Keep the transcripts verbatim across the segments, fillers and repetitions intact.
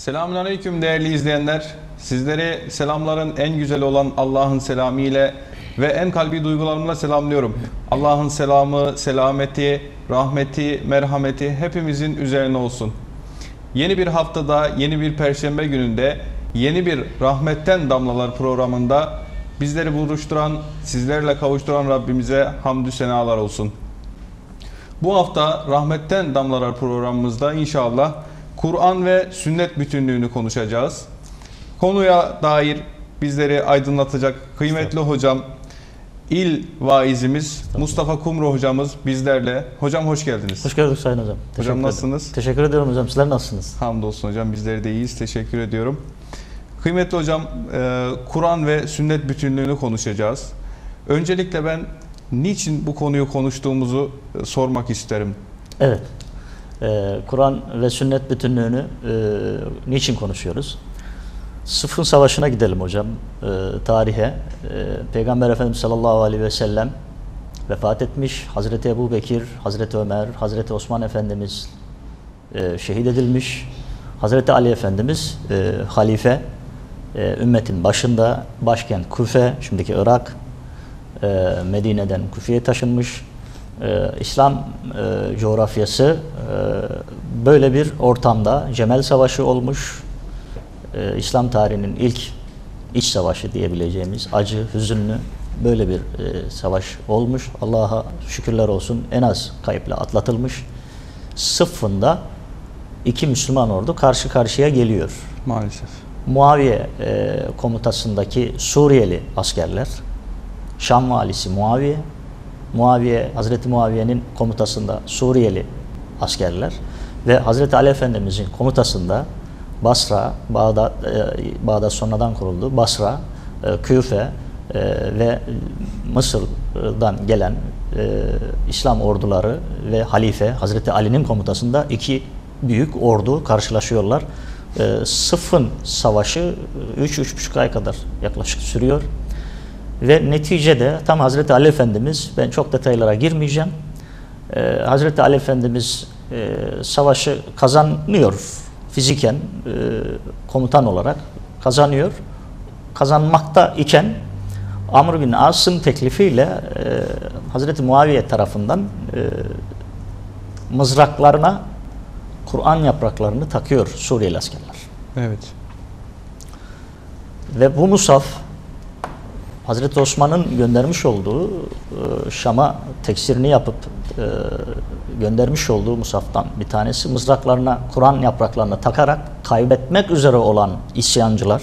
Selamünaleyküm değerli izleyenler. Sizleri selamların en güzeli olan Allah'ın selamı ile ve en kalbi duygularımla selamlıyorum. Allah'ın selamı, selameti, rahmeti, merhameti hepimizin üzerine olsun. Yeni bir haftada, yeni bir perşembe gününde, yeni bir Rahmetten Damlalar programında bizleri buluşturan, sizlerle kavuşturan Rabbimize hamdü senalar olsun. Bu hafta Rahmetten Damlalar programımızda inşallah Kur'an ve sünnet bütünlüğünü konuşacağız. Konuya dair bizleri aydınlatacak kıymetli hocam, il vaizimiz Mustafa Kumru hocamız bizlerle. Hocam hoş geldiniz. Hoş geldiniz Sayın Hocam. Hocam nasılsınız? Teşekkür ediyorum hocam. Sizler nasılsınız? Hamdolsun hocam, bizleri de iyiyiz. Teşekkür ediyorum. Kıymetli hocam, Kur'an ve sünnet bütünlüğünü konuşacağız. Öncelikle ben niçin bu konuyu konuştuğumuzu sormak isterim. Evet. Ee, Kur'an ve sünnet bütünlüğünü e, niçin konuşuyoruz? Sıffın Savaşı'na gidelim hocam. E, tarihe. E, Peygamber Efendimiz sallallahu aleyhi ve sellem vefat etmiş. Hazreti Ebu Bekir, Hazreti Ömer, Hazreti Osman Efendimiz e, şehit edilmiş. Hazreti Ali Efendimiz e, halife, e, ümmetin başında, başkent Küfe, şimdiki Irak, e, Medine'den Küfe'ye taşınmış. Ee, İslam e, coğrafyası e, böyle bir ortamda Cemel Savaşı olmuş. E, İslam tarihinin ilk iç savaşı diyebileceğimiz acı, hüzünlü böyle bir e, savaş olmuş. Allah'a şükürler olsun en az kayıpla atlatılmış. Sıffında iki Müslüman ordu karşı karşıya geliyor. Maalesef. Muaviye e, komutasındaki Suriyeli askerler, Şam valisi Muaviye, Muaviye, Hazreti Muaviye'nin komutasında Suriyeli askerler ve Hazreti Ali Efendimiz'in komutasında Basra, Bağdat, e, Bağdat sonradan kuruldu, Basra, e, Küfe e, ve Mısır'dan gelen e, İslam orduları ve halife Hazreti Ali'nin komutasında iki büyük ordu karşılaşıyorlar. E, Sıffın Savaşı üç üç buçuk ay kadar yaklaşık sürüyor. Ve neticede tam Hazreti Ali Efendimiz, ben çok detaylara girmeyeceğim, ee, Hazreti Ali Efendimiz e, savaşı kazanıyor fiziken, e, komutan olarak kazanıyor. Kazanmakta iken Amr bin As'ın teklifiyle e, Hazreti Muaviye tarafından e, mızraklarına Kur'an yapraklarını takıyor Suriyeli askerler. Evet. Ve bu musaf Hazreti Osman'ın göndermiş olduğu Şam'a teksirini yapıp göndermiş olduğu musaftan bir tanesi. Mızraklarına, Kur'an yapraklarına takarak kaybetmek üzere olan isyancılar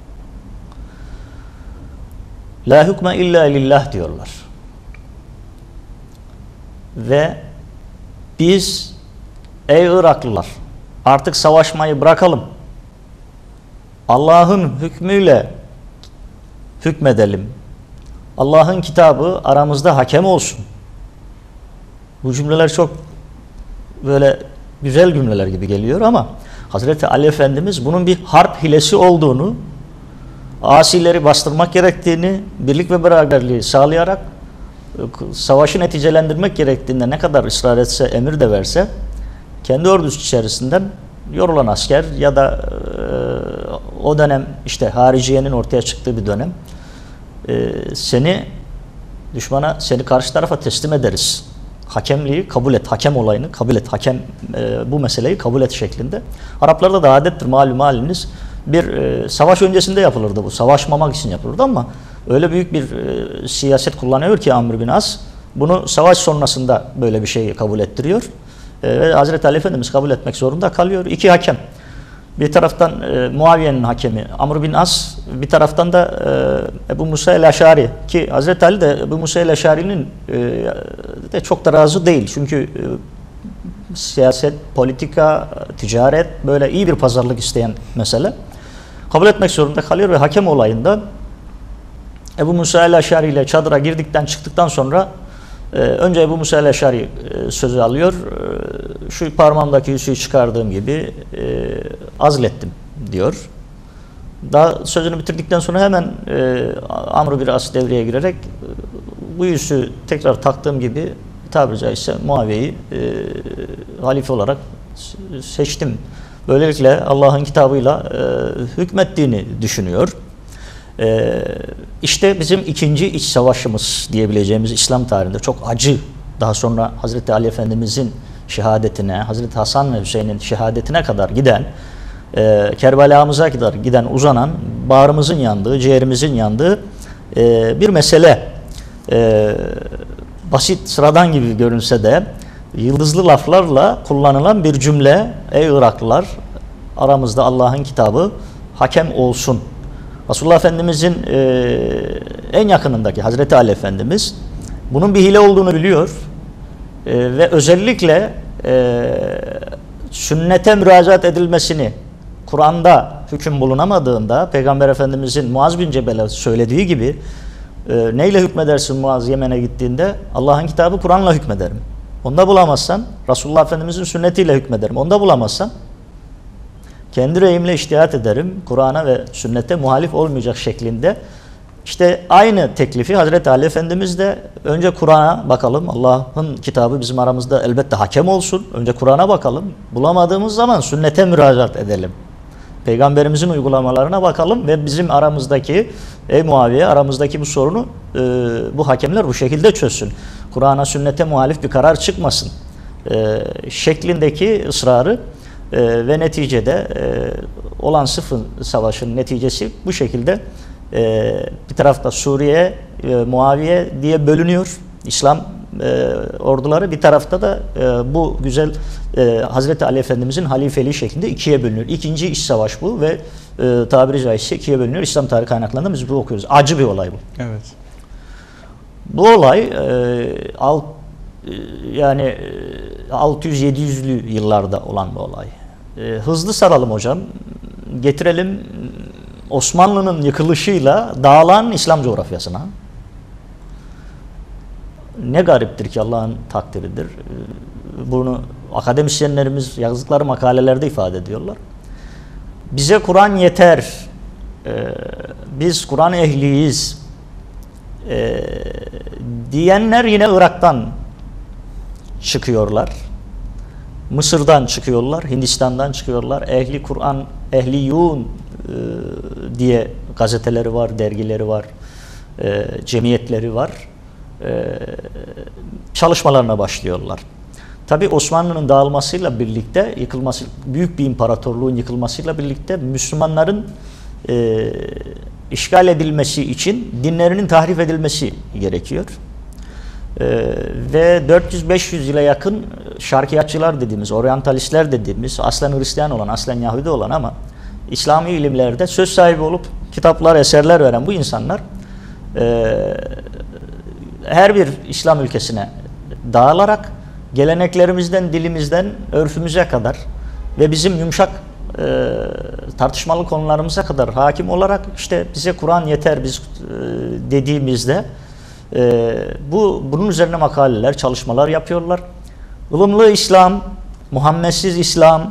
la hükme illa lillah diyorlar. Ve biz ey Iraklılar artık savaşmayı bırakalım. Allah'ın hükmüyle hükmedelim. Allah'ın kitabı aramızda hakem olsun. Bu cümleler çok böyle güzel cümleler gibi geliyor ama Hazreti Ali Efendimiz bunun bir harp hilesi olduğunu, asileri bastırmak gerektiğini, birlik ve beraberliği sağlayarak savaşı neticelendirmek gerektiğinde ne kadar ısrar etse, emir de verse, kendi ordusu içerisinden yorulan asker ya da e, o dönem işte hariciyenin ortaya çıktığı bir dönem, e, seni düşmana, seni karşı tarafa teslim ederiz. Hakemliği kabul et, hakem olayını kabul et, hakem e, bu meseleyi kabul et şeklinde. Araplarda da adettir malum haliniz. Bir e, savaş öncesinde yapılırdı bu. Savaşmamak için yapılırdı ama öyle büyük bir e, siyaset kullanıyor ki Amr bin As, bunu savaş sonrasında böyle bir şeyi kabul ettiriyor. Ve Hazreti Ali Efendimiz kabul etmek zorunda kalıyor. İki hakem. Bir taraftan e, Muaviye'nin hakemi Amr bin As, bir taraftan da e, Ebu Musa el-Eşari ki Hazreti Ali de Ebu Musa el-Eşari'nin e, de çok da razı değil. Çünkü e, siyaset, politika, ticaret böyle iyi bir pazarlık isteyen mesele. Kabul etmek zorunda kalıyor ve hakem olayında Ebu Musa el-Eşari ile çadıra girdikten çıktıktan sonra Ee, önce Ebu Musa el-Eşari e, sözü alıyor. E, şu parmağımdaki yüzüğü çıkardığım gibi e, azlettim diyor. Daha sözünü bitirdikten sonra hemen e, Amr bin As devreye girerek e, bu yüzüğü tekrar taktığım gibi tabiri caizse Muaviye'yi e, halife olarak seçtim Böylelikle Allah'ın kitabıyla e, hükmettiğini düşünüyor. E, işte bizim ikinci iç savaşımız diyebileceğimiz İslam tarihinde çok acı, daha sonra Hazreti Ali Efendimizin şehadetine, Hazreti Hasan ve Hüseyin'in şehadetine kadar giden, e, Kerbela'mıza kadar giden, uzanan, bağrımızın yandığı, ciğerimizin yandığı e, bir mesele. E, basit, sıradan gibi görünse de yıldızlı laflarla kullanılan bir cümle. Ey Iraklılar, aramızda Allah'ın kitabı hakem olsun. Resulullah Efendimizin e, en yakınındaki Hazreti Ali Efendimiz bunun bir hile olduğunu biliyor e, ve özellikle e, sünnete müracaat edilmesini, Kur'an'da hüküm bulunamadığında Peygamber Efendimizin Muaz bin Cebel'e söylediği gibi e, neyle hükmedersin Muaz Yemen'e gittiğinde? Allah'ın kitabı Kur'an'la hükmederim. Onda bulamazsan Resulullah Efendimizin sünnetiyle hükmederim. Onda bulamazsan kendi reyimle içtihat ederim. Kur'an'a ve sünnete muhalif olmayacak şeklinde. İşte aynı teklifi Hazreti Ali Efendimiz de önce Kur'an'a bakalım. Allah'ın kitabı bizim aramızda elbette hakem olsun. Önce Kur'an'a bakalım. Bulamadığımız zaman sünnete müracaat edelim. Peygamberimizin uygulamalarına bakalım ve bizim aramızdaki, ey Muaviye, aramızdaki bu sorunu e, bu hakemler bu şekilde çözsün. Kur'an'a, sünnete muhalif bir karar çıkmasın e, şeklindeki ısrarı e, ve neticede e, olan Sıffın Savaşı'nın neticesi bu şekilde. e, bir tarafta Suriye, e, Muaviye diye bölünüyor İslam e, orduları, bir tarafta da e, bu güzel e, Hazreti Ali Efendimizin halifeliği şeklinde ikiye bölünüyor. İkinci iç savaş bu ve e, tabiri caizse ikiye bölünüyor. İslam tarihi kaynaklarında biz bu okuyoruz. Acı bir olay bu. Evet. Bu olay e, alt, e, yani e, altı yüz yedi yüzlü yıllarda olan bir olay. E, hızlı saralım hocam. Getirelim Osmanlı'nın yıkılışıyla dağılan İslam coğrafyasına. Ne gariptir ki Allah'ın takdiridir. Bunu akademisyenlerimiz yazdıkları makalelerde ifade ediyorlar. Bize Kur'an yeter. Biz Kur'an ehliyiz. Diyenler yine Irak'tan çıkıyorlar. Mısır'dan çıkıyorlar, Hindistan'dan çıkıyorlar. Ehli Kur'an, ehliyun diye gazeteleri var, dergileri var, cemiyetleri var. Çalışmalarına başlıyorlar. Tabi Osmanlı'nın dağılmasıyla birlikte, yıkılması, büyük bir imparatorluğun yıkılmasıyla birlikte Müslümanların e, işgal edilmesi için dinlerinin tahrif edilmesi gerekiyor. E, ve dört yüz beş yüz yıla yakın şarkiyatçılar dediğimiz, oryantalistler dediğimiz, aslen Hristiyan olan, aslen Yahudi olan ama İslami ilimlerde söz sahibi olup kitaplar, eserler veren bu insanlar e, her bir İslam ülkesine dağılarak geleneklerimizden, dilimizden, örfümüze kadar ve bizim yumuşak e, tartışmalı konularımıza kadar hakim olarak işte bize Kur'an yeter biz e, dediğimizde e, bu bunun üzerine makaleler, çalışmalar yapıyorlar. Ilımlı İslam, Muhammedsiz İslam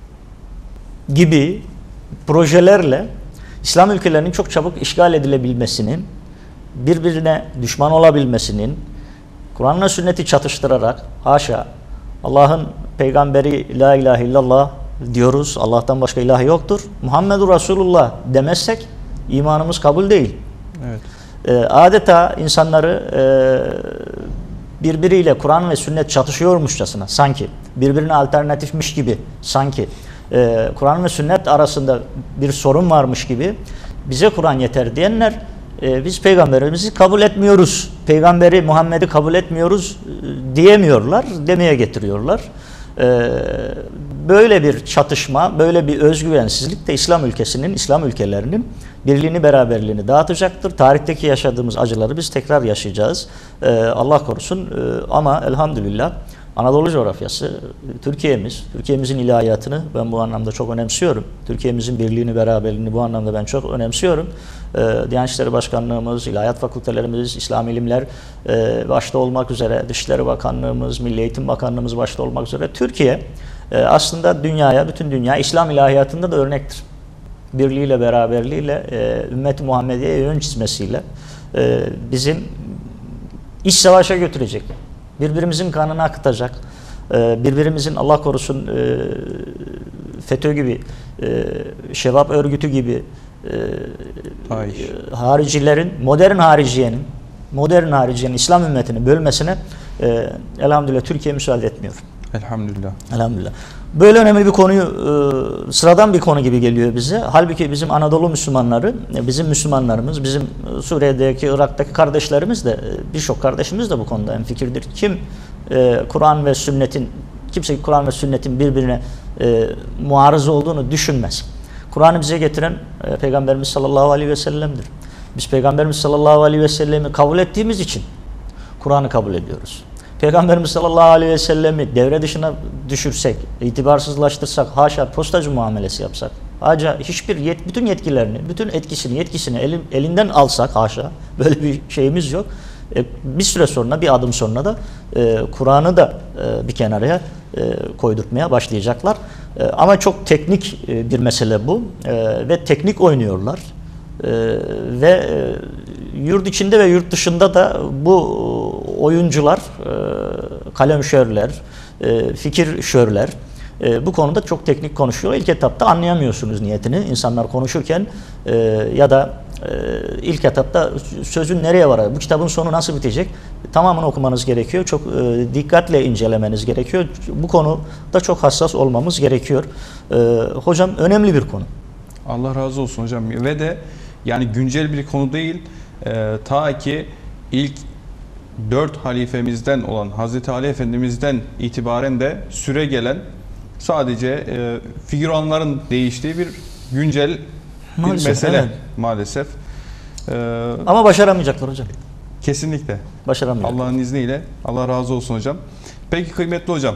gibi projelerle İslam ülkelerinin çok çabuk işgal edilebilmesinin, birbirine düşman olabilmesinin, Kur'an'la sünneti çatıştırarak, haşa, Allah'ın peygamberi la ilahe illallah diyoruz, Allah'tan başka ilah yoktur, Muhammedur Resulullah demezsek imanımız kabul değil. Evet. E, adeta insanları e, birbiriyle Kur'an ve sünnet çatışıyormuşçasına, sanki birbirine alternatifmiş gibi, sanki e, Kur'an ve sünnet arasında bir sorun varmış gibi bize Kur'an yeter diyenler, Ee, biz peygamberimizi kabul etmiyoruz, peygamberi Muhammed'i kabul etmiyoruz e, diyemiyorlar, demeye getiriyorlar. Ee, böyle bir çatışma, böyle bir özgüvensizlik de İslam ülkesinin, İslam ülkelerinin birliğini, beraberliğini dağıtacaktır. Tarihteki yaşadığımız acıları biz tekrar yaşayacağız. Ee, Allah korusun ee, ama elhamdülillah Anadolu coğrafyası, Türkiye'miz, Türkiye'mizin ilahiyatını ben bu anlamda çok önemsiyorum. Türkiye'mizin birliğini, beraberliğini bu anlamda ben çok önemsiyorum. Ee, Diyanet İşleri Başkanlığımız, ilahiyat fakültelerimiz, İslam ilimler e, başta olmak üzere, Dışişleri Bakanlığımız, Milli Eğitim Bakanlığımız başta olmak üzere Türkiye e, aslında dünyaya, bütün dünya İslam ilahiyatında da örnektir. Birliğiyle, beraberliğiyle, e, ümmet-i Muhammediye'ye yön çizmesiyle e, bizim iç savaşa götürecek. Birbirimizin kanını akıtacak, birbirimizin Allah korusun FETÖ gibi, e, Şevap örgütü gibi e, haricilerin, modern hariciyenin, modern hariciyenin İslam ümmetini bölmesine e, elhamdülillah Türkiye müsaade etmiyor. Elhamdülillah. Elhamdülillah. Böyle önemli bir konuyu, e, sıradan bir konu gibi geliyor bize. Halbuki bizim Anadolu Müslümanları, bizim Müslümanlarımız, bizim Suriye'deki, Irak'taki kardeşlerimiz de, birçok kardeşimiz de bu konuda hemfikirdir. Kim e, Kur'an ve sünnetin, kimse Kur'an ve sünnetin birbirine e, muarız olduğunu düşünmez. Kur'an'ı bize getiren e, Peygamberimiz sallallahu aleyhi ve sellem'dir. Biz Peygamberimiz sallallahu aleyhi ve sellem'i kabul ettiğimiz için Kur'an'ı kabul ediyoruz. Peygamberimiz sallallahu aleyhi ve sellemi devre dışına düşürsek, itibarsızlaştırsak, haşa postacı muamelesi yapsak, haşa hiçbir yet, bütün yetkilerini, bütün etkisini, yetkisini elin, elinden alsak, haşa böyle bir şeyimiz yok. E, bir süre sonra, bir adım sonra da e, Kur'an'ı da e, bir kenaraya e, koydurtmaya başlayacaklar. E, ama çok teknik e, bir mesele bu e, ve teknik oynuyorlar. E, ve e, yurt içinde ve yurt dışında da bu oyuncular, e, kalemşörler, e, fikirşörler e, bu konuda çok teknik konuşuyor. İlk etapta anlayamıyorsunuz niyetini insanlar konuşurken e, ya da e, ilk etapta sözün nereye varacak, bu kitabın sonu nasıl bitecek tamamını okumanız gerekiyor. Çok e, dikkatle incelemeniz gerekiyor. Bu konuda çok hassas olmamız gerekiyor. E, hocam önemli bir konu. Allah razı olsun hocam. Ve de yani güncel bir konu değil. E, ta ki ilk dört halifemizden olan Hazreti Ali Efendimiz'den itibaren de süre gelen sadece e, figüranların değiştiği bir güncel bir maalesef, mesele evet. maalesef. E, Ama başaramayacaklar hocam. Kesinlikle. Başaramayacaklar. Allah'ın izniyle. Allah razı olsun hocam. Peki kıymetli hocam.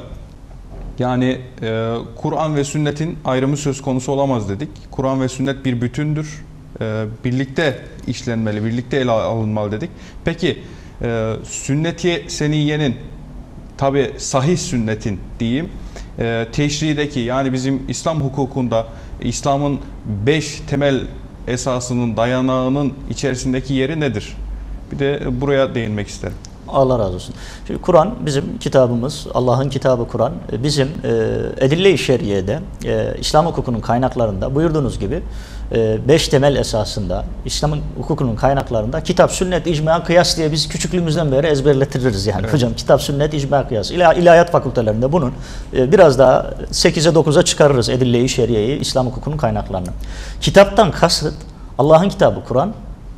Yani e, Kur'an ve sünnetin ayrımı söz konusu olamaz dedik. Kur'an ve sünnet bir bütündür. E, birlikte işlenmeli, birlikte ele alınmalı dedik. Peki e, sünnet-i seniyyenin, tabi sahih sünnetin diyeyim, e, teşrideki, yani bizim İslam hukukunda İslam'ın beş temel esasının, dayanağının içerisindeki yeri nedir? Bir de buraya değinmek isterim. Allah razı olsun. Şimdi Kur'an bizim kitabımız, Allah'ın kitabı Kur'an. Bizim e, Edille-i Şeriye'de, e, İslam hukukunun kaynaklarında buyurduğunuz gibi e, beş temel esasında, İslam'ın hukukunun kaynaklarında kitap, sünnet, icma, kıyas diye biz küçüklüğümüzden beri ezberletiririz yani. Evet. Hocam kitap, sünnet, icma, kıyas. İlah, ilahiyat fakültelerinde bunun e, biraz daha sekize dokuza çıkarırız Edille-i Şeriye'yi, İslam hukukunun kaynaklarını. Kitaptan kasıt Allah'ın kitabı Kur'an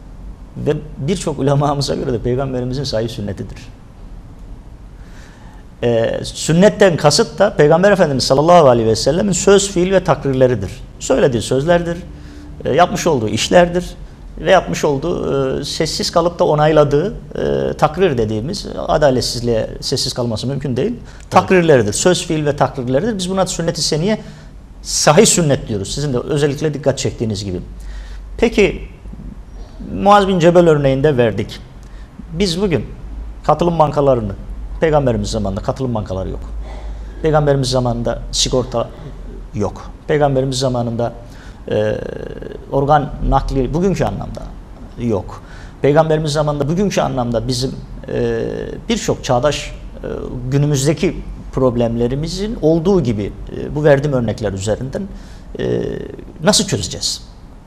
ve birçok ulemamıza göre de Peygamberimizin sahih sünnetidir. Ee, sünnetten kasıt da Peygamber Efendimiz sallallahu aleyhi ve sellemin söz, fiil ve takrirleridir. Söylediği sözlerdir, e, yapmış olduğu işlerdir ve yapmış olduğu e, sessiz kalıp da onayladığı e, takrir dediğimiz, adaletsizliğe sessiz kalması mümkün değil, takrirleridir. Söz, fiil ve takrirleridir. Biz buna sünnet-i seniye sahih sünnet diyoruz. Sizin de özellikle dikkat çektiğiniz gibi. Peki Muaz bin Cebel örneğinde verdik. Biz bugün katılım bankalarını, Peygamberimiz zamanında katılım bankaları yok. Peygamberimiz zamanında sigorta yok. Peygamberimiz zamanında e, organ nakli bugünkü anlamda yok. Peygamberimiz zamanında bugünkü anlamda bizim e, birçok çağdaş e, günümüzdeki problemlerimizin olduğu gibi e, bu verdiğim örnekler üzerinden e, nasıl çözeceğiz?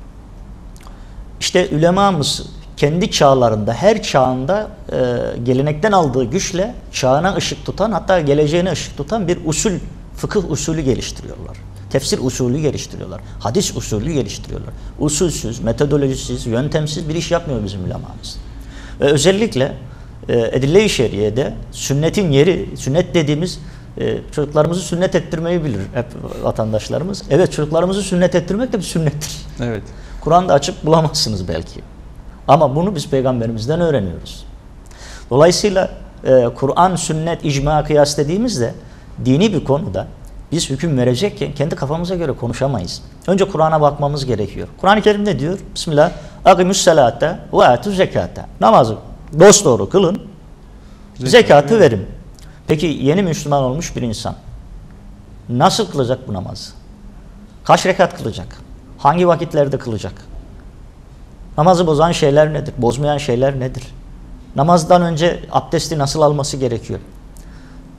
İşte ulemamız kendi çağlarında, her çağında e, gelenekten aldığı güçle çağına ışık tutan, hatta geleceğine ışık tutan bir usul, fıkıh usulü geliştiriyorlar. Tefsir usulü geliştiriyorlar. Hadis usulü geliştiriyorlar. Usulsüz, metodolojisiz, yöntemsiz bir iş yapmıyor bizim ulemamız. Ve özellikle e, Edille-i Şeriye'de sünnetin yeri, sünnet dediğimiz e, çocuklarımızı sünnet ettirmeyi bilir hep vatandaşlarımız. Evet, çocuklarımızı sünnet ettirmek de bir sünnettir. Evet. Kur'an'da açıp bulamazsınız belki. Ama bunu biz Peygamberimizden öğreniyoruz. Dolayısıyla e, Kur'an, sünnet, icma, kıyas dediğimizde dini bir konuda biz hüküm verecekken kendi kafamıza göre konuşamayız. Önce Kur'an'a bakmamız gerekiyor. Kur'an-ı Kerim ne diyor? Bismillah. Akimüs selate ve atü zekate. Namazı dosdoğru kılın, zekatı verin. Peki yeni Müslüman olmuş bir insan nasıl kılacak bu namazı? Kaç rekat kılacak? Hangi vakitlerde kılacak? Namazı bozan şeyler nedir? Bozmayan şeyler nedir? Namazdan önce abdesti nasıl alması gerekiyor?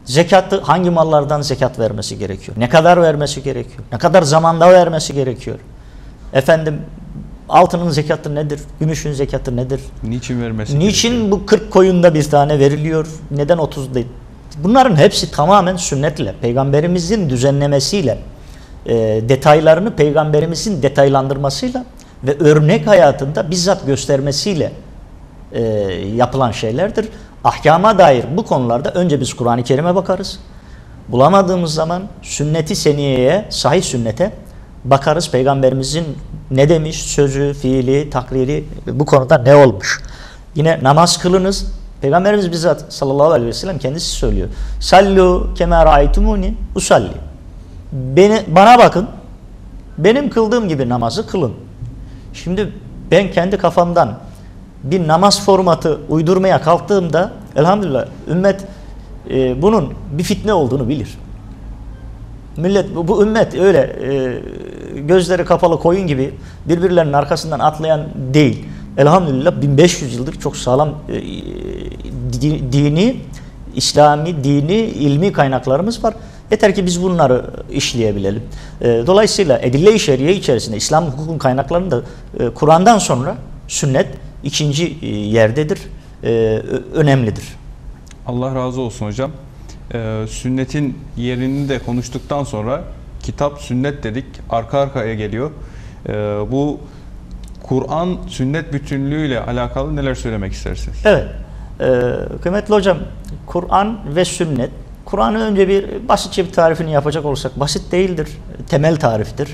Zekatı hangi mallardan zekat vermesi gerekiyor? Ne kadar vermesi gerekiyor? Ne kadar zamanda vermesi gerekiyor? Efendim altının zekatı nedir? Gümüşün zekatı nedir? Niçin vermesi Niçin gerekiyor? bu kırk koyunda bir tane veriliyor? Neden otuz değil? Bunların hepsi tamamen sünnetle, peygamberimizin düzenlemesiyle, e, detaylarını peygamberimizin detaylandırmasıyla ve örnek hayatında bizzat göstermesiyle e, yapılan şeylerdir. Ahkama dair bu konularda önce biz Kur'an-ı Kerim'e bakarız. Bulamadığımız zaman sünnet-i seniyeye, sahih sünnete bakarız. Peygamberimizin ne demiş, sözü, fiili, takriri bu konuda ne olmuş. Yine namaz kılınız. Peygamberimiz bizzat sallallahu aleyhi ve sellem kendisi söylüyor. Sallu kema ra'aytumuni usalli. Beni, bana bakın. Benim kıldığım gibi namazı kılın. Şimdi ben kendi kafamdan bir namaz formatı uydurmaya kalktığımda elhamdülillah ümmet e, bunun bir fitne olduğunu bilir. Millet bu, bu ümmet öyle e, gözleri kapalı koyun gibi birbirlerinin arkasından atlayan değil. Elhamdülillah bin beş yüz yıldır çok sağlam e, di, dini, İslami, dini, ilmi kaynaklarımız var. Yeter ki biz bunları işleyebilelim. E, dolayısıyla edille-i şeriye içerisinde İslam hukukun kaynaklarında e, Kur'an'dan sonra sünnet ikinci e, yerdedir, e, önemlidir. Allah razı olsun hocam. Ee, sünnetin yerini de konuştuktan sonra kitap sünnet dedik. Arka arkaya geliyor. Ee, bu Kur'an sünnet bütünlüğüyle alakalı neler söylemek istersiniz? Evet. E, kıymetli hocam, Kur'an ve sünnet. Kur'an'ı önce bir basitçe bir tarifini yapacak olursak, basit değildir, temel tariftir.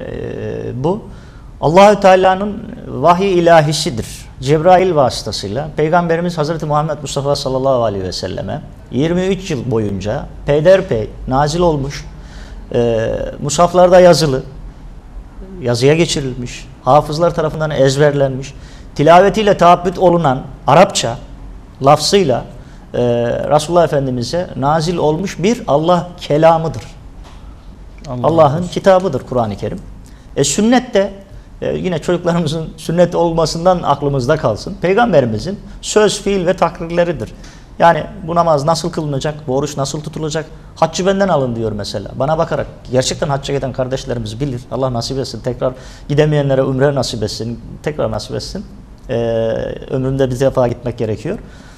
E, bu Allah-u Teala'nın vahiy ilahisidir. Cebrail vasıtasıyla Peygamberimiz Hazreti Muhammed Mustafa sallallahu aleyhi ve selleme yirmi üç yıl boyunca peyderpey nazil olmuş, e, mushaflarda yazılı, yazıya geçirilmiş, hafızlar tarafından ezberlenmiş, tilavetiyle taabbüt olunan Arapça lafzıyla e, Resulullah Efendimiz'e nazil olmuş bir Allah kelamıdır. Allah Allah'ın kitabıdır Kur'an-ı Kerim. E, sünnet de e, yine çocuklarımızın sünnet olmasından aklımızda kalsın. Peygamberimizin söz, fiil ve takrirleridir. Yani bu namaz nasıl kılınacak, bu oruç nasıl tutulacak, haccı benden alın diyor mesela. Bana bakarak gerçekten hacca giden kardeşlerimiz bilir. Allah nasip etsin. Tekrar gidemeyenlere umre nasip etsin. Tekrar nasip etsin. Ee, ömründe bir defa gitmek gerekiyor.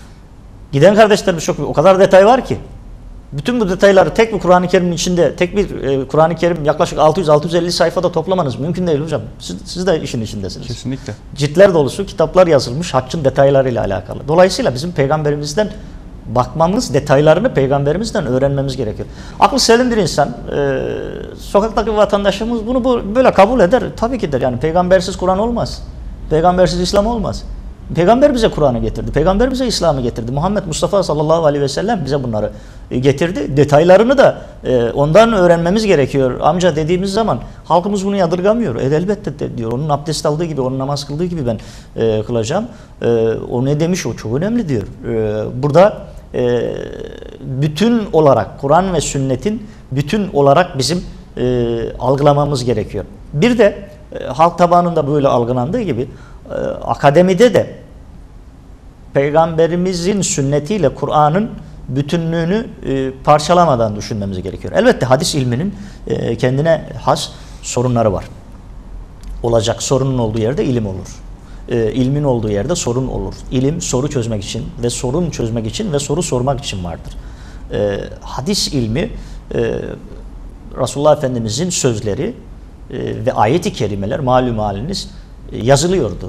Giden kardeşlerimiz çok, o kadar detay var ki. Bütün bu detayları tek bir Kur'an-ı Kerim'in içinde, tek bir e, Kur'an-ı Kerim yaklaşık altı yüz altı yüz elli sayfada toplamanız mümkün değil hocam. Siz, siz de işin içindesiniz. Kesinlikle. Ciltler dolusu kitaplar yazılmış haccın detaylarıyla alakalı. Dolayısıyla bizim peygamberimizden bakmamız, detaylarını peygamberimizden öğrenmemiz gerekiyor. Aklı selimdir insan. Ee, sokaktaki vatandaşımız bunu bu, böyle kabul eder. Tabii ki der. Yani peygambersiz Kur'an olmaz. Peygambersiz İslam olmaz. Peygamber bize Kur'an'ı getirdi. Peygamber bize İslam'ı getirdi. Muhammed Mustafa sallallahu aleyhi ve sellem bize bunları getirdi. Detaylarını da e, ondan öğrenmemiz gerekiyor. Amca dediğimiz zaman halkımız bunu yadırgamıyor. E, elbette de diyor. Onun abdest aldığı gibi, onun namaz kıldığı gibi ben e, kılacağım. E, o ne demiş? O çok önemli diyor. E, burada e, bütün olarak Kur'an ve sünnetin bütün olarak bizim e, algılamamız gerekiyor. Bir de e, halk tabanında böyle algılandığı gibi e, akademide de Peygamberimizin sünnetiyle Kur'an'ın bütünlüğünü e, parçalamadan düşünmemiz gerekiyor. Elbette hadis ilminin e, kendine has sorunları var. Olacak sorunun olduğu yerde ilim olur. E, ilmin olduğu yerde sorun olur. İlim soru çözmek için ve sorun çözmek için ve soru sormak için vardır. E, hadis ilmi e, Resulullah Efendimizin sözleri e, ve ayet-i kerimeler malum haliniz e, yazılıyordu.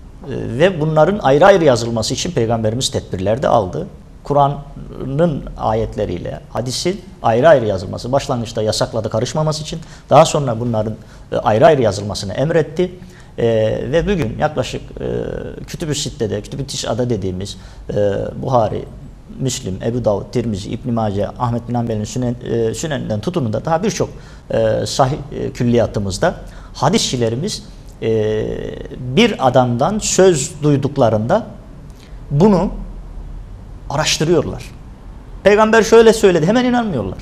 Ve bunların ayrı ayrı yazılması için Peygamberimiz tedbirler de aldı. Kur'an'ın ayetleriyle hadisin ayrı ayrı yazılması başlangıçta yasakladı karışmaması için. Daha sonra bunların ayrı ayrı yazılmasını emretti. Ee, ve bugün yaklaşık e, Kütüb-ü Sitte'de, Kütüb-ü Tis'a'da dediğimiz e, Buhari, Müslim, Ebu Davud, Tirmizi, İbn-i Mace, Ahmet bin Hanbel'in sünen, e, süneninden tutun da daha birçok e, sahih e, külliyatımızda hadisçilerimiz bir adamdan söz duyduklarında bunu araştırıyorlar. Peygamber şöyle söyledi, hemen inanmıyorlar.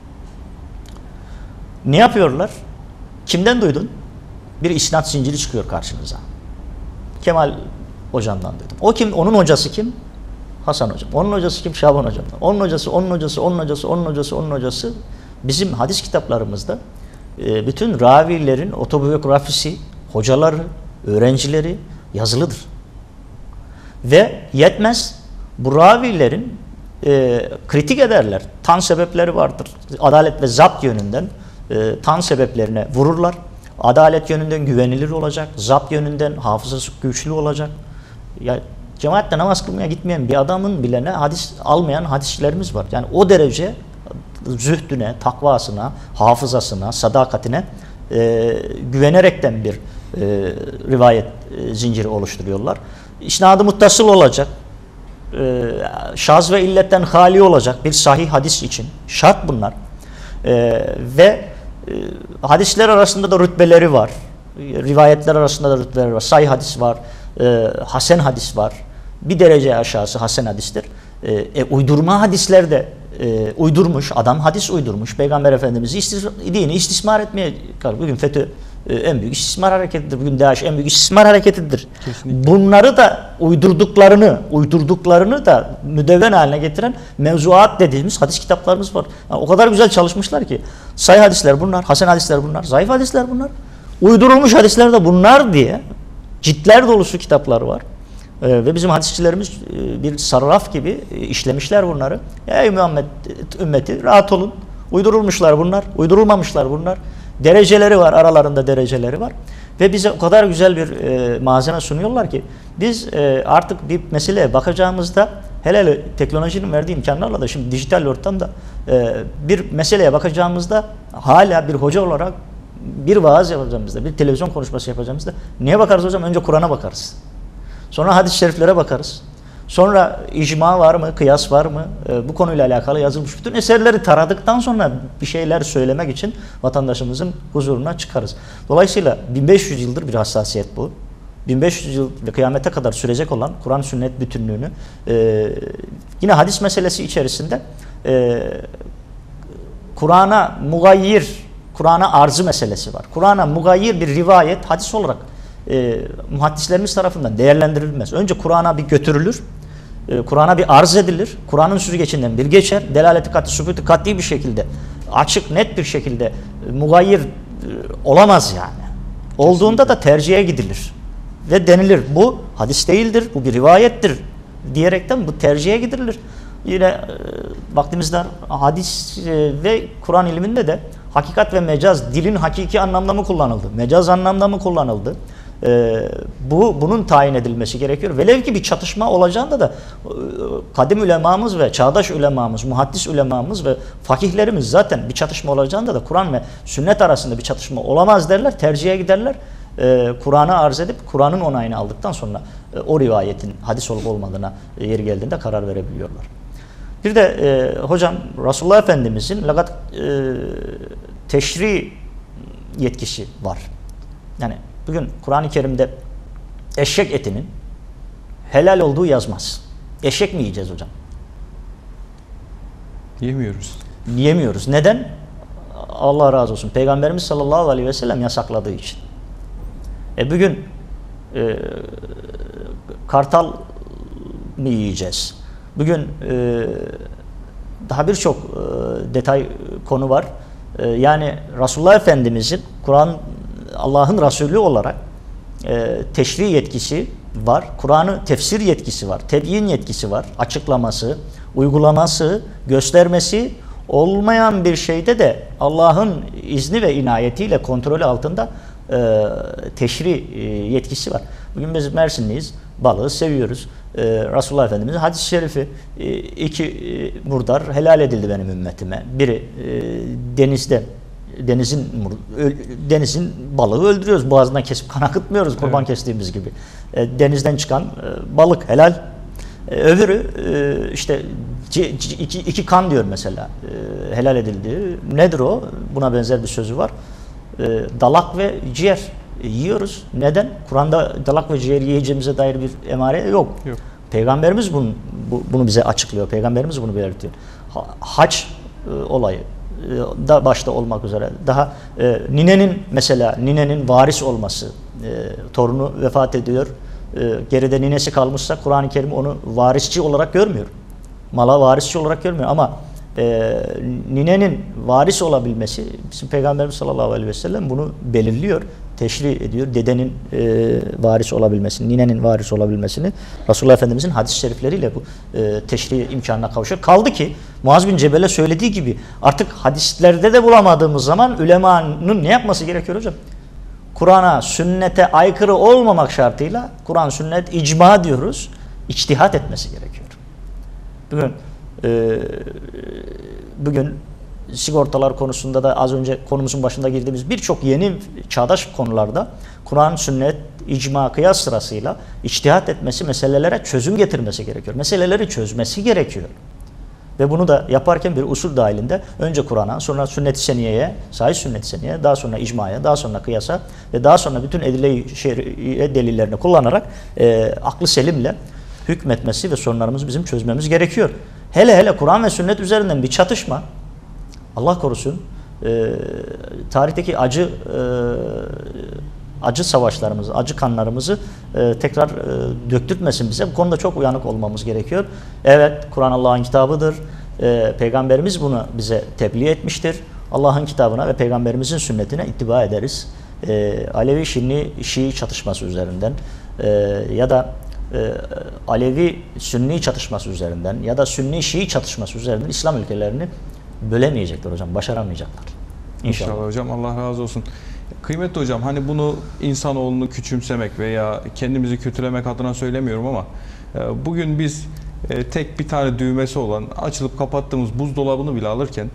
Ne yapıyorlar? Kimden duydun? Bir isnat zinciri çıkıyor karşınıza. Kemal hocamdan duydum. O kim? Onun hocası kim? Hasan hocam. Onun hocası kim? Şaban hocam. Onun hocası, onun hocası, onun hocası, onun hocası, onun hocası. Bizim hadis kitaplarımızda e, bütün ravilerin otobiyografisi, hocaları, öğrencileri yazılıdır. Ve yetmez, bu ravilerin e, kritik ederler. Tan sebepleri vardır. Adalet ve zapt yönünden e, tan sebeplerine vururlar. Adalet yönünden güvenilir olacak. Zapt yönünden hafızası güçlü olacak. Ya cemaatle namaz kılmaya gitmeyen bir adamın bile ne hadis almayan hadisçilerimiz var. Yani o derece zühdüne, takvasına, hafızasına, sadakatine e, güvenerekten bir e, rivayet e, zinciri oluşturuyorlar. İsnadı muttasıl olacak. E, şaz ve illetten hali olacak bir sahih hadis için. Şart bunlar. E, ve e, hadisler arasında da rütbeleri var. Rivayetler arasında da rütbeleri var. Sahih hadis var. E, hasen hadis var. Bir derece aşağısı hasen hadistir. E, e, uydurma hadisler de e, uydurmuş. Adam hadis uydurmuş. Peygamber Efendimiz'i istis dini istismar etmeye kalkıyor. Bugün FETÖ e, en büyük istismar hareketidir. Bugün DAEŞ en büyük istismar hareketidir. Kesinlikle. Bunları da uydurduklarını, uydurduklarını da müdevven haline getiren mevzuat dediğimiz hadis kitaplarımız var. Yani o kadar güzel çalışmışlar ki sahih hadisler bunlar, hasen hadisler bunlar, zayıf hadisler bunlar. Uydurulmuş hadisler de bunlar diye ciltler dolusu kitaplar var. Ee, ve bizim hadisçilerimiz e, bir sarraf gibi e, işlemişler bunları. Ey Muhammed ümmeti rahat olun. Uydurulmuşlar bunlar, uydurulmamışlar bunlar. Dereceleri var, aralarında dereceleri var. Ve bize o kadar güzel bir e, malzeme sunuyorlar ki biz e, artık bir meseleye bakacağımızda hele hele teknolojinin verdiği imkanlarla da şimdi dijital ortamda e, bir meseleye bakacağımızda hala bir hoca olarak bir vaaz yapacağımızda, bir televizyon konuşması yapacağımızda neye bakarız hocam? Önce Kur'an'a bakarız. Sonra hadis-i şeriflere bakarız. Sonra icma var mı, kıyas var mı? E, bu konuyla alakalı yazılmış bütün eserleri taradıktan sonra bir şeyler söylemek için vatandaşımızın huzuruna çıkarız. Dolayısıyla bin beş yüz yıldır bir hassasiyet bu. bin beş yüz yıl ve kıyamete kadar sürecek olan Kur'an sünnet bütünlüğünü e, yine hadis meselesi içerisinde e, Kur'an'a mugayyir, Kur'an'a arzı meselesi var. Kur'an'a mugayyir bir rivayet hadis olarak e, muhaddislerimiz tarafından değerlendirilmez. Önce Kur'an'a bir götürülür, e, Kur'an'a bir arz edilir, Kur'an'ın süzgecinden bir geçer, delaleti kat'i, sübutu kat'i bir şekilde, açık, net bir şekilde e, mugayyir e, olamaz yani. Olduğunda da tercihe gidilir ve denilir bu hadis değildir, bu bir rivayettir diyerekten bu tercihe gidilir. Yine e, vaktimizde hadis e, ve Kur'an ilminde de hakikat ve mecaz dilin hakiki anlamda mı kullanıldı, mecaz anlamda mı kullanıldı? Ee, bu bunun tayin edilmesi gerekiyor. Velev ki bir çatışma olacağında da e, kadim ulemamız ve çağdaş ulemamız, muhaddis ulemamız ve fakihlerimiz zaten bir çatışma olacağında da Kur'an ve sünnet arasında bir çatışma olamaz derler, tercihe giderler. Ee, Kur'an'ı arz edip Kur'an'ın onayını aldıktan sonra e, o rivayetin hadis olup olmadığına e, yeri geldiğinde karar verebiliyorlar. Bir de e, hocam Resulullah Efendimizin lagat e, teşri yetkisi var. Yani bugün Kur'an-ı Kerim'de eşek etinin helal olduğu yazmaz. Eşek mi yiyeceğiz hocam? Yemiyoruz. Yiyemiyoruz. Neden? Allah razı olsun. Peygamberimiz sallallahu aleyhi ve sellem yasakladığı için. E bugün e, kartal mı yiyeceğiz? Bugün e, daha birçok e, detay konu var. E, yani Resulullah Efendimizin Kur'an Allah'ın Resulü olarak e, teşri yetkisi var. Kur'an'ı tefsir yetkisi var. Tebyin yetkisi var. Açıklaması, uygulaması, göstermesi olmayan bir şeyde de Allah'ın izni ve inayetiyle kontrolü altında e, teşri e, yetkisi var. Bugün biz Mersinliyiz. Balığı seviyoruz. Ee, Resulullah Efendimiz'in hadis-i şerifi e, iki e, murdar helal edildi benim ümmetime. Biri e, denizde denizin denizin balığı öldürüyoruz. Boğazından kesip kan akıtmıyoruz kurban evet. kestiğimiz gibi. E, denizden çıkan e, balık helal. E, öbürü e, işte c, c, iki, iki kan diyor mesela. E, helal edildi. Nedir o? Buna benzer bir sözü var. E, dalak ve ciğer. E, yiyoruz. Neden? Kur'an'da dalak ve ciğer yiyeceğimize dair bir emare yok. yok. Peygamberimiz bunu, bu, bunu bize açıklıyor. Peygamberimiz bunu belirtiyor. Ha, hac e, olayı e, da başta olmak üzere. Daha e, ninenin mesela ninenin varis olması. E, torunu vefat ediyor. e, geride ninesi kalmışsa Kur'an-ı Kerim onu varisçi olarak görmüyor. Mala varisçi olarak görmüyor ama e, ninenin varis olabilmesi, bizim Peygamberimiz sallallahu aleyhi ve sellem bunu belirliyor, teşri ediyor. Dedenin e, varis olabilmesini, ninenin varis olabilmesini Resulullah Efendimizin hadis-i şerifleriyle bu e, teşri imkanına kavuşuyor. Kaldı ki Muaz bin Cebel'e söylediği gibi artık hadislerde de bulamadığımız zaman ulemanın ne yapması gerekiyor hocam? Kur'an'a, sünnete aykırı olmamak şartıyla Kur'an, sünnet, icma diyoruz, içtihat etmesi gerekiyor. Bugün e, bugün sigortalar konusunda da az önce konumuzun başında girdiğimiz birçok yeni çağdaş konularda Kur'an, sünnet, icma, kıyas sırasıyla içtihat etmesi, meselelere çözüm getirmesi gerekiyor. Meseleleri çözmesi gerekiyor. Ve bunu da yaparken bir usul dahilinde önce Kur'an'a, sonra sünnet-i seniyeye, sahih sünnet-i seniyeye, daha sonra icmaya, daha sonra kıyasa ve daha sonra bütün edile-i şer'iye delillerini kullanarak e, aklı selimle hükmetmesi ve sorunlarımızı bizim çözmemiz gerekiyor. Hele hele Kur'an ve sünnet üzerinden bir çatışma, Allah korusun, e, tarihteki acı e, acı savaşlarımızı, acı kanlarımızı e, tekrar e, döktürtmesin bize. Bu konuda çok uyanık olmamız gerekiyor. Evet, Kur'an Allah'ın kitabıdır. E, Peygamberimiz bunu bize tebliğ etmiştir. Allah'ın kitabına ve Peygamberimizin sünnetine ittiba ederiz. E, Alevi Şinni Şii çatışması üzerinden e, ya da e, Alevi Sünni çatışması üzerinden ya da Sünni Şii çatışması üzerinden İslam ülkelerini bölemeyecekler hocam, başaramayacaklar. İnşallah. İnşallah hocam, Allah razı olsun. Kıymetli hocam, hani bunu insanoğlunu küçümsemek veya kendimizi kötülemek adına söylemiyorum ama bugün biz tek bir tane düğmesi olan açılıp kapattığımız buzdolabını bile alırken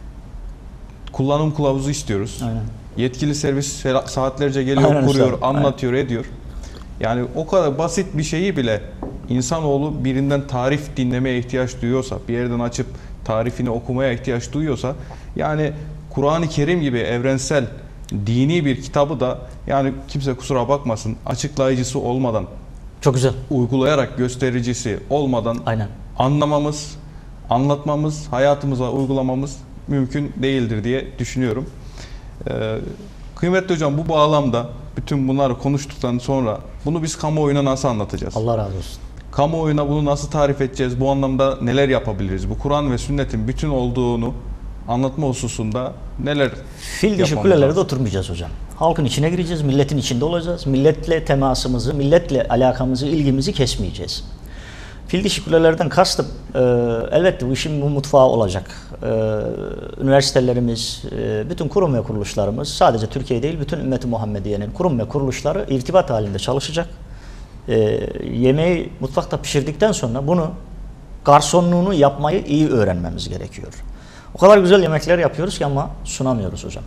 kullanım kılavuzu istiyoruz. Aynen. Yetkili servis saatlerce geliyor, Aynen kuruyor, usta. anlatıyor, Aynen. ediyor. Yani o kadar basit bir şeyi bile insanoğlu birinden tarif dinlemeye ihtiyaç duyuyorsa, bir yerden açıp tarifini okumaya ihtiyaç duyuyorsa, yani Kur'an-ı Kerim gibi evrensel dini bir kitabı da, yani kimse kusura bakmasın, açıklayıcısı olmadan, çok güzel, uygulayarak göstericisi olmadan aynen, anlamamız, anlatmamız, hayatımıza uygulamamız mümkün değildir diye düşünüyorum. Ee, kıymetli hocam, bu bağlamda bütün bunları konuştuktan sonra bunu biz kamuoyuna nasıl anlatacağız? Allah razı olsun. Kamuoyuna bunu nasıl tarif edeceğiz? Bu anlamda neler yapabiliriz? Bu Kur'an ve sünnetin bütün olduğunu anlatma hususunda neler Fil dişi yapmamız kulelerde lazım? Oturmayacağız hocam. Halkın içine gireceğiz, milletin içinde olacağız. Milletle temasımızı, milletle alakamızı, ilgimizi kesmeyeceğiz. Fil dişi kulelerden kastım, e, elbette bu işin bu mutfağı olacak. E, üniversitelerimiz, e, bütün kurum ve kuruluşlarımız, sadece Türkiye değil, bütün ümmeti Muhammediye'nin kurum ve kuruluşları irtibat halinde çalışacak. E, yemeği mutfakta pişirdikten sonra bunu, garsonluğunu yapmayı iyi öğrenmemiz gerekiyor. O kadar güzel yemekler yapıyoruz ki ama sunamıyoruz hocam.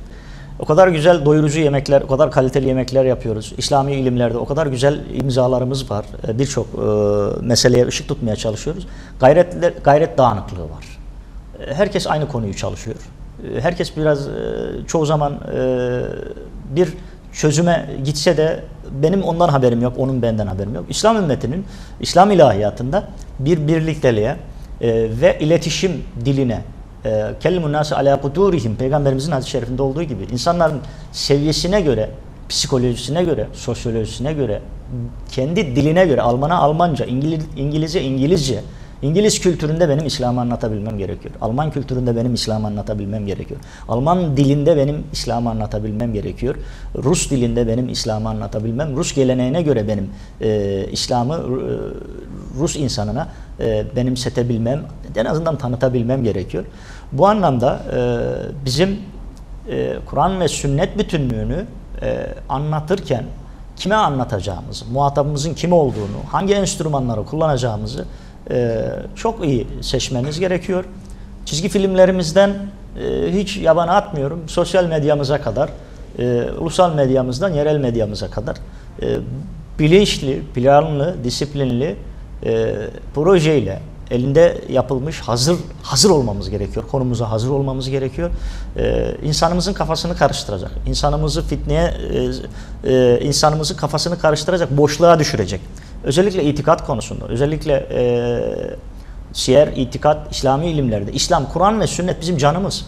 O kadar güzel doyurucu yemekler, o kadar kaliteli yemekler yapıyoruz. İslami ilimlerde o kadar güzel imzalarımız var. Birçok e, meseleye ışık tutmaya çalışıyoruz. Gayretler, gayret dağınıklığı var. Herkes aynı konuyu çalışıyor. Herkes biraz, e, çoğu zaman e, bir çözüme gitse de benim ondan haberim yok, onun benden haberim yok. İslam ümmetinin, İslam ilahiyatında bir birlikteliğe e, ve iletişim diline, Kellimun nâse alâ kudûrihim, Peygamberimizin hadis-i şerifinde olduğu gibi insanların seviyesine göre, psikolojisine göre, sosyolojisine göre, kendi diline göre, Alman'a Almanca, İngiliz, İngilizce İngilizce, İngiliz kültüründe benim İslam'ı anlatabilmem gerekiyor. Alman kültüründe benim İslam'ı anlatabilmem gerekiyor. Alman dilinde benim İslam'ı anlatabilmem gerekiyor. Rus dilinde benim İslam'ı anlatabilmem, Rus geleneğine göre benim e, İslam'ı e, Rus insanına e, benimsetebilmem, en azından tanıtabilmem gerekiyor. Bu anlamda e, bizim e, Kur'an ve sünnet bütünlüğünü e, anlatırken kime anlatacağımızı, muhatabımızın kim olduğunu, hangi enstrümanları kullanacağımızı e, çok iyi seçmemiz gerekiyor. Çizgi filmlerimizden e, hiç yabana atmıyorum. Sosyal medyamıza kadar, e, ulusal medyamızdan yerel medyamıza kadar e, bilinçli, planlı, disiplinli e, projeyle elinde yapılmış hazır hazır olmamız gerekiyor. Konumuza hazır olmamız gerekiyor. Ee, insanımızın kafasını karıştıracak. İnsanımızı fitneye, e, e, insanımızın kafasını karıştıracak, boşluğa düşürecek. Özellikle itikat konusunda, özellikle e, siyer, itikat, İslami ilimlerde. İslam, Kur'an ve sünnet bizim canımız.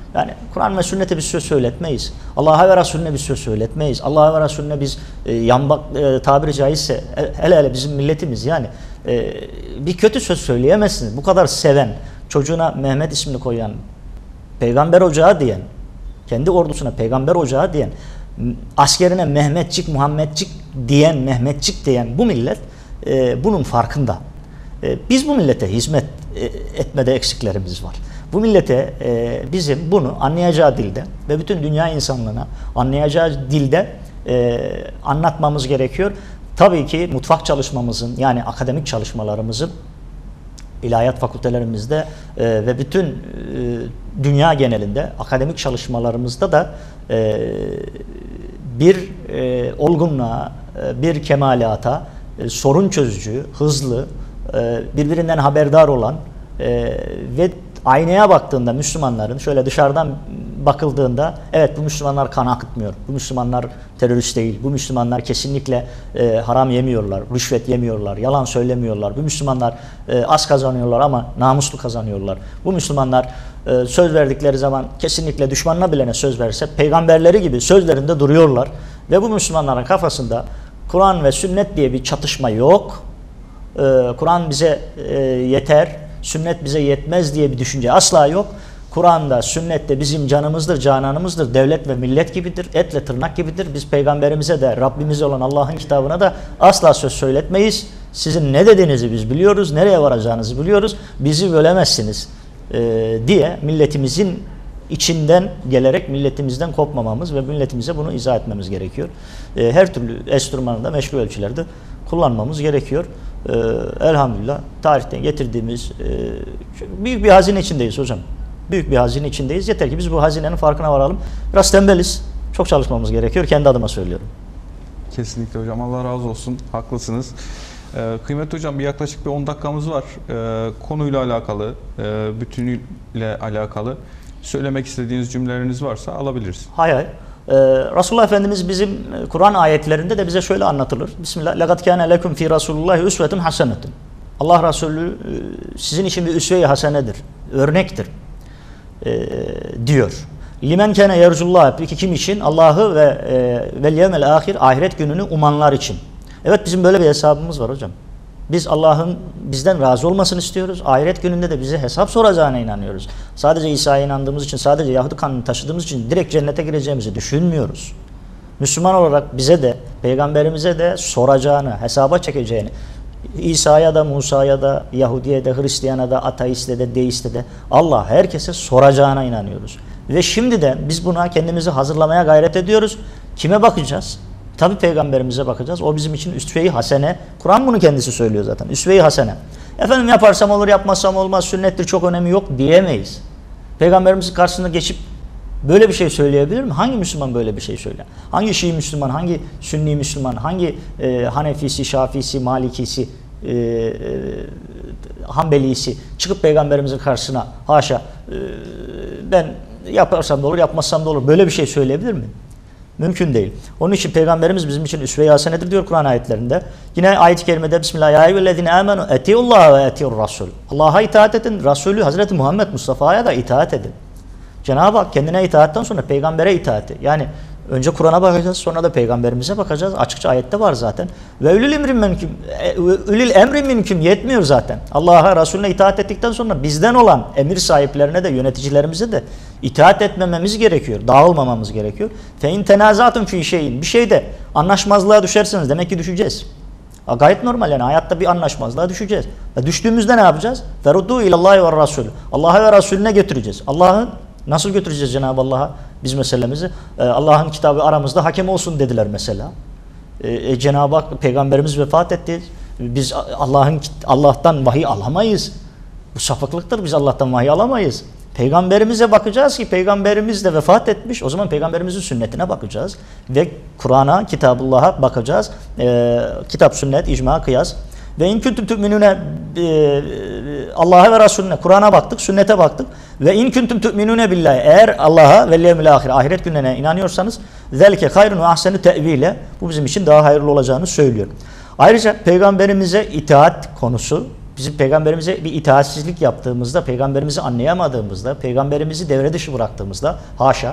Yani Kur'an ve sünnete biz söz söyletmeyiz. Allah'a ve Resulüne biz söz söyletmeyiz. Allah'a ve Resulüne biz e, yanbak e, tabiri caizse hele hele bizim milletimiz yani e, bir kötü söz söyleyemezsiniz. Bu kadar seven, çocuğuna Mehmet ismini koyan, peygamber ocağı diyen, kendi ordusuna peygamber ocağı diyen, askerine Mehmetçik, Muhammedcik diyen, Mehmetçik diyen bu millet e, bunun farkında. E, biz bu millete hizmet e, etmede eksiklerimiz var. Bu millete e, bizim bunu anlayacağı dilde ve bütün dünya insanlığına anlayacağı dilde e, anlatmamız gerekiyor. Tabii ki mutfak çalışmamızın yani akademik çalışmalarımızın ilahiyat fakültelerimizde e, ve bütün e, dünya genelinde akademik çalışmalarımızda da e, bir e, olgunluğa, e, bir kemalata, e, sorun çözücü, hızlı, e, birbirinden haberdar olan e, ve aynaya baktığında Müslümanların şöyle dışarıdan bakıldığında evet bu Müslümanlar kan akıtmıyor, bu Müslümanlar terörist değil, bu Müslümanlar kesinlikle e, haram yemiyorlar, rüşvet yemiyorlar, yalan söylemiyorlar, bu Müslümanlar e, az kazanıyorlar ama namuslu kazanıyorlar, bu Müslümanlar e, söz verdikleri zaman kesinlikle düşmanına bilene söz verse peygamberleri gibi sözlerinde duruyorlar ve bu Müslümanların kafasında Kur'an ve sünnet diye bir çatışma yok, e, Kur'an bize e, yeter, sünnet bize yetmez diye bir düşünce asla yok. Kur'an'da, sünnette bizim canımızdır, cananımızdır, devlet ve millet gibidir, etle tırnak gibidir. Biz peygamberimize de, Rabbimize olan Allah'ın kitabına da asla söz söyletmeyiz. Sizin ne dediğinizi biz biliyoruz, nereye varacağınızı biliyoruz, bizi bölemezsiniz e, diye milletimizin içinden gelerek milletimizden kopmamamız ve milletimize bunu izah etmemiz gerekiyor. E, her türlü enstrümanı da meşru ölçülerde kullanmamız gerekiyor. Ee, elhamdülillah tarihten getirdiğimiz e, büyük bir hazine içindeyiz hocam. Büyük bir hazine içindeyiz. Yeter ki biz bu hazinenin farkına varalım. Biraz tembeliz. Çok çalışmamız gerekiyor. Kendi adıma söylüyorum. Kesinlikle hocam. Allah razı olsun. Haklısınız. Ee, kıymetli hocam bir yaklaşık bir on dakikamız var. Ee, konuyla alakalı, e, bütünüyle alakalı söylemek istediğiniz cümleleriniz varsa alabiliriz. Hay hay. Ee, Resulullah Efendimiz bizim Kur'an ayetlerinde de bize şöyle anlatılır. Bismillah. لَقَدْ كَانَ لَكُمْ فِي رَسُولُ اللّٰهِ اُسْوَةٌ حَسَنَةٌ. Allah Resulü sizin için bir üsve-i hasenedir. Örnektir. Ee, diyor. Limen kâne yercullah. Peki kim için? Allah'ı ve vel yevmel ahir, ahiret gününü umanlar için. Evet bizim böyle bir hesabımız var hocam. Biz Allah'ın bizden razı olmasını istiyoruz. Ahiret gününde de bize hesap soracağına inanıyoruz. Sadece İsa'ya inandığımız için, sadece Yahudi kanını taşıdığımız için direkt cennete gireceğimizi düşünmüyoruz. Müslüman olarak bize de, peygamberimize de soracağını, hesaba çekeceğini, İsa'ya da, Musa'ya da, Yahudi'ye de, Hristiyan'a da, ateiste de, deiste de Allah herkese soracağına inanıyoruz. Ve şimdiden biz buna kendimizi hazırlamaya gayret ediyoruz. Kime bakacağız? Tabi peygamberimize bakacağız. O bizim için üsve-i hasene. Kur'an bunu kendisi söylüyor zaten. Üsve-i hasene. Efendim yaparsam olur, yapmazsam olmaz, sünnettir, çok önemi yok diyemeyiz. Peygamberimizin karşısında geçip böyle bir şey söyleyebilir mi? Hangi Müslüman böyle bir şey söyler? Hangi Şii Müslüman, hangi Sünni Müslüman, hangi e, Hanefisi, Şafisi, Malikisi, e, e, Hanbelisi çıkıp peygamberimizin karşısına haşa e, ben yaparsam da olur, yapmazsam da olur böyle bir şey söyleyebilir mi? Mümkün değil. Onun için peygamberimiz bizim için üsve-i hasenedir diyor Kur'an ayetlerinde. Yine ayet-i kerimede Bismillah ya eyyühellezine amenu etiullaha ve etiur rasul. Allah'a itaat edin, Resulü Hazreti Muhammed Mustafa'ya da itaat edin. Cenab-ı Hak kendine itaatten sonra peygambere itaati. Yani önce Kur'an'a bakacağız, sonra da peygamberimize bakacağız. Açıkça ayette var zaten. Ve ülül emrin minkum, ülül emrin minkum yetmiyor zaten. Allah'a, Resulüne itaat ettikten sonra bizden olan emir sahiplerine de, yöneticilerimize de itaat etmememiz gerekiyor. Dağılmamamız gerekiyor. Fe in tenazatun fi şeyin. Bir şeyde anlaşmazlığa düşerseniz demek ki düşeceğiz. Gayet normal yani hayatta bir anlaşmazlığa düşeceğiz. Ve düştüğümüzde ne yapacağız? Feruddu ilallahi ve Rasul. Allah'a ve Resulüne götüreceğiz. Allah'ın nasıl götüreceğiz Cenab-ı Allah'a biz meselemizi? Ee, Allah'ın kitabı aramızda hakem olsun dediler mesela. Ee, Cenab-ı Hak peygamberimiz vefat etti. Biz Allah'ın Allah'tan vahiy alamayız. Bu sapıklıktır. Biz Allah'tan vahiy alamayız. Peygamberimize bakacağız ki peygamberimiz de vefat etmiş. O zaman peygamberimizin sünnetine bakacağız. Ve Kur'an'a, Kitabullah'a bakacağız. Ee, kitap, sünnet, icma, kıyas. Ve in kuntum tu'minune Allah'a ve Resulüne, Kur'an'a baktık, sünnete baktık. Ve in kuntum tu'minune billahi, eğer Allah'a ve yevmil ahir, ahiret gününe inanıyorsanız zelike hayrun ve ahsenu te'vile, bu bizim için daha hayırlı olacağını söylüyor. Ayrıca peygamberimize itaat konusu bizim peygamberimize bir itaatsizlik yaptığımızda, peygamberimizi anlayamadığımızda, peygamberimizi devre dışı bıraktığımızda, haşa,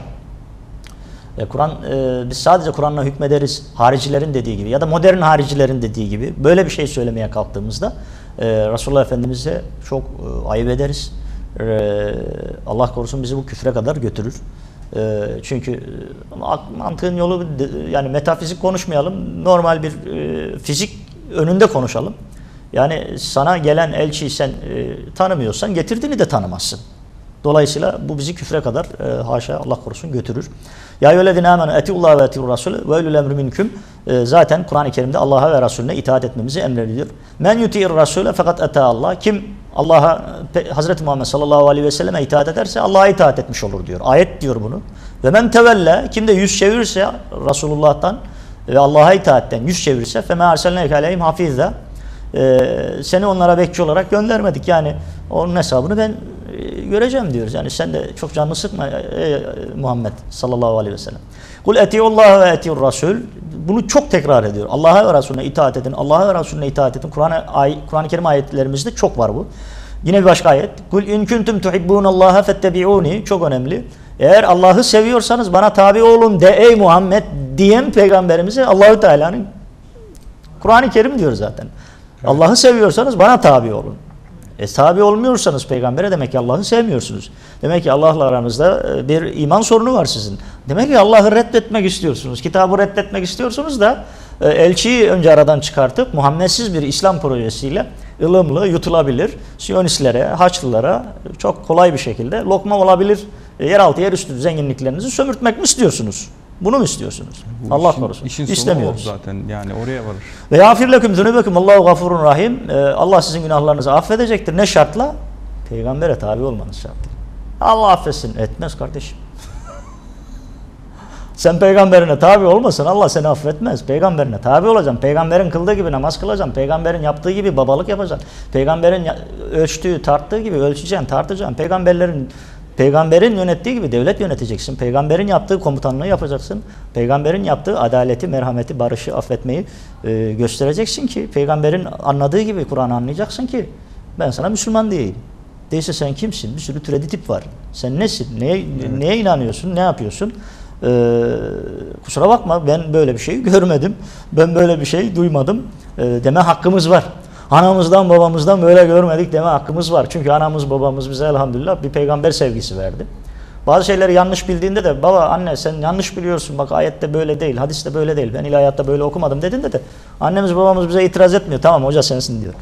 e, Kur'an, e, biz sadece Kur'an'la hükmederiz, haricilerin dediği gibi ya da modern haricilerin dediği gibi böyle bir şey söylemeye kalktığımızda e, Resulullah Efendimiz'e çok e, ayıp ederiz. E, Allah korusun bizi bu küfre kadar götürür. E, çünkü mantığın yolu, yani metafizik konuşmayalım, normal bir e, fizik önünde konuşalım. Yani sana gelen elçiyi sen e, tanımıyorsan getirdiğini de tanımazsın. Dolayısıyla bu bizi küfre kadar e, haşa Allah korusun götürür. Ya eyyühellezine amenu etiullaha ve etiur rasulü ve ulul emri minkum. E, zaten Kur'an-ı Kerim'de Allah'a ve Resulüne itaat etmemizi emrediyor. Men yuti'ir rasule fakat ata Allah. Kim Allah'a, Hazreti Muhammed sallallahu aleyhi ve selleme itaat ederse Allah'a itaat etmiş olur diyor. Ayet diyor bunu. Ve men tevelle, kim de yüz çevirirse Resulullah'tan ve Allah'a itaatten yüz çevirirse feme arselneke aleyhim hafizda. Ee, seni onlara bekçi olarak göndermedik. Yani onun hesabını ben e, göreceğim diyoruz. Yani sen de çok canını sıkma ey Muhammed sallallahu aleyhi ve sellem. Kul etiullah ve etiur rasul. Bunu çok tekrar ediyor. Allah'a ve Resulüne itaat edin. Allah'a ve Resulüne itaat edin. Kur'an-ı Kur'an-ı Kerim ayetlerimizde çok var bu. Yine bir başka ayet. Kul in kuntum tuhibbunallaha fettebi'uni. Çok önemli. Eğer Allah'ı seviyorsanız bana tabi olun de ey Muhammed diyen peygamberimize Allahu Teala'nın Kur'an-ı Kerim diyor zaten. Evet. Allah'ı seviyorsanız bana tabi olun. E tabi olmuyorsanız peygambere demek ki Allah'ı sevmiyorsunuz. Demek ki Allah'la aranızda bir iman sorunu var sizin. Demek ki Allah'ı reddetmek istiyorsunuz. Kitabı reddetmek istiyorsunuz da elçiyi önce aradan çıkartıp Muhammedsiz bir İslam projesiyle ılımlı, yutulabilir Siyonistlere, Haçlılara çok kolay bir şekilde lokma olabilir yeraltı yerüstü zenginliklerinizi sömürtmek mi istiyorsunuz? Bunu mu istiyorsunuz? Bu Allah işin, korusun. İşin İstemiyoruz. Zaten yani oraya varır. Ve yağfir leküm zunubeküm Allahu gafurun rahim. Allah sizin günahlarınızı affedecektir. Ne şartla? Peygambere tabi olmanız şartıyla. Allah affetsin. Etmez kardeşim. Sen peygamberine tabi olmasın Allah seni affetmez. Peygamberine tabi olacaksın. Peygamberin kıldığı gibi namaz kılacaksın. Peygamberin yaptığı gibi babalık yapacaksın. Peygamberin ölçtüğü, tarttığı gibi ölçeceksin, tartacaksın. Peygamberlerin Peygamberin yönettiği gibi devlet yöneteceksin. Peygamberin yaptığı komutanlığı yapacaksın. Peygamberin yaptığı adaleti, merhameti, barışı, affetmeyi e, göstereceksin ki peygamberin anladığı gibi Kur'an'ı anlayacaksın ki ben sana Müslüman diyeyim. Değilse sen kimsin? Bir sürü türedi tip var. Sen nesin? Neye, evet. neye inanıyorsun? Ne yapıyorsun? Ee, kusura bakma ben böyle bir şey görmedim. Ben böyle bir şey duymadım. Ee, deme hakkımız var. Anamızdan babamızdan böyle görmedik deme hakkımız var. Çünkü anamız babamız bize elhamdülillah bir peygamber sevgisi verdi. Bazı şeyleri yanlış bildiğinde de baba anne sen yanlış biliyorsun bak ayette böyle değil, hadiste böyle değil, ben ilahiyatta böyle okumadım dediğinde de annemiz babamız bize itiraz etmiyor. Tamam hoca sensin diyor.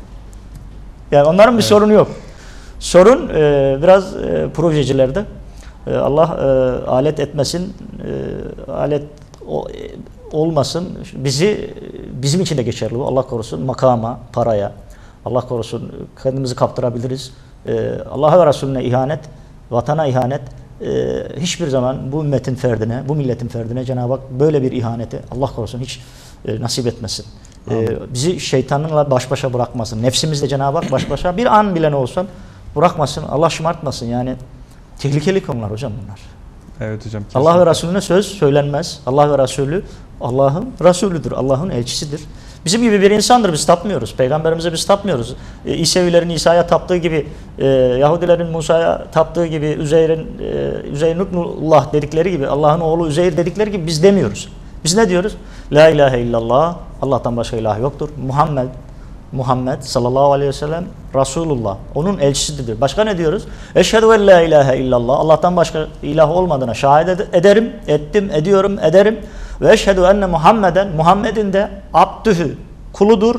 Yani onların bir evet. sorunu yok. Sorun e, biraz e, projecilerde. E, Allah e, alet etmesin, e, alet o, e, olmasın. Bizi bizim için de geçerli bu. Allah korusun makama, paraya. Allah korusun kendimizi kaptırabiliriz. Ee, Allah'a ve Resulüne ihanet, vatana ihanet e, hiçbir zaman bu ümmetin ferdine, bu milletin ferdine Cenab-ı Hak böyle bir ihaneti Allah korusun hiç e, nasip etmesin. E, bizi şeytanınla baş başa bırakmasın. Nefsimizle Cenab-ı Hak baş başa bir an bile ne olsan bırakmasın. Allah şımartmasın. Yani tehlikeli konular hocam bunlar. Evet hocam. Kesinlikle. Allah ve Resulüne söz söylenmez. Allah ve Resulü Allah'ın Resulüdür. Allah'ın elçisidir. Bizim gibi bir insandır. Biz tapmıyoruz. Peygamberimize biz tapmıyoruz. E, İsevilerin İsa'ya taptığı gibi, e, Yahudilerin Musa'ya taptığı gibi, Üzeyr'in e, Üzeyr Nubnullah dedikleri gibi, Allah'ın oğlu Üzeyr dedikleri gibi biz demiyoruz. Biz ne diyoruz? La ilahe illallah. Allah'tan başka ilah yoktur. Muhammed Muhammed sallallahu aleyhi ve sellem Resulullah. Onun elçisidir. Başka ne diyoruz? Eşhedü en la ilahe illallah. Allah'tan başka ilah olmadığına şahidet ederim, ettim, ediyorum, ederim. Ve eşhedü enne Muhammeden, Muhammed'in de abdühü, kuludur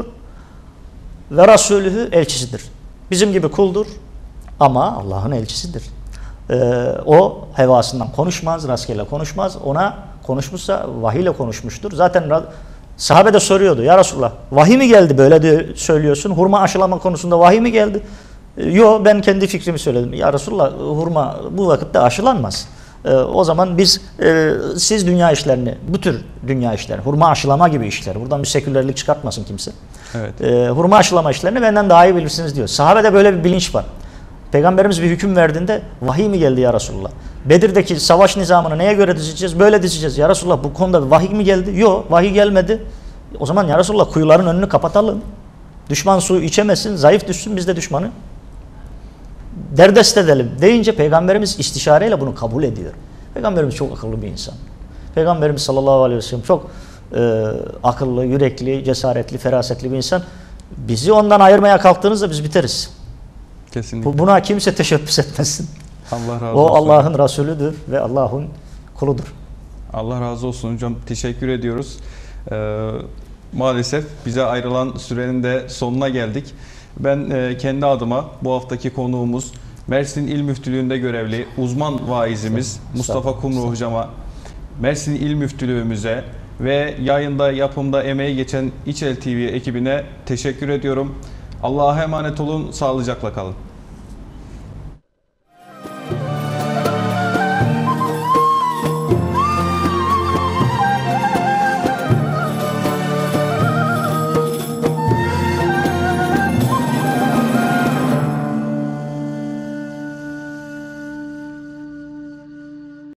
ve Resulühü, elçisidir. Bizim gibi kuldur ama Allah'ın elçisidir. Ee, o hevasından konuşmaz, rastgele konuşmaz. Ona konuşmuşsa vahiyle konuşmuştur. Zaten sahabe de soruyordu. Ya Resulullah vahiy mi geldi böyle diye söylüyorsun. Hurma aşılama konusunda vahiy mi geldi? Ee, Yok ben kendi fikrimi söyledim. Ya Resulullah hurma bu vakitte aşılanmaz. Ee, o zaman biz e, siz dünya işlerini, bu tür dünya işleri, hurma aşılama gibi işler. Buradan bir sekülerlik çıkartmasın kimse. Evet. Ee, hurma aşılama işlerini benden daha iyi bilirsiniz diyor. Sahabede böyle bir bilinç var. Peygamberimiz bir hüküm verdiğinde vahiy mi geldi ya Resulullah? Bedir'deki savaş nizamını neye göre dizeceğiz? Böyle dizeceğiz. Ya Resulullah bu konuda vahiy mi geldi? Yok vahiy gelmedi. O zaman ya Resulullah kuyuların önünü kapatalım. Düşman su içemesin, zayıf düşsün, biz de düşmanı derdest edelim deyince Peygamberimiz istişareyle bunu kabul ediyor. Peygamberimiz çok akıllı bir insan. Peygamberimiz sallallahu aleyhi ve sellem çok e, akıllı, yürekli, cesaretli, ferasetli bir insan. Bizi ondan ayırmaya kalktığınızda biz biteriz. Kesinlikle. Buna kimse teşebbüs etmesin. Allah razı O olsun. Allah'ın Resulüdür ve Allah'ın kuludur. Allah razı olsun hocam. Teşekkür ediyoruz. Ee, maalesef bize ayrılan sürenin de sonuna geldik. Ben e, kendi adıma bu haftaki konuğumuz Mersin İl Müftülüğü'nde görevli uzman vaizimiz Mustafa Kumru hocama, Mersin İl Müftülüğümüze ve yayında yapımda emeği geçen İçel T V ekibine teşekkür ediyorum. Allah'a emanet olun, sağlıcakla kalın.